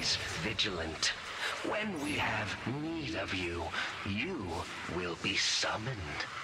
always vigilant. When we have need of you, you will be summoned.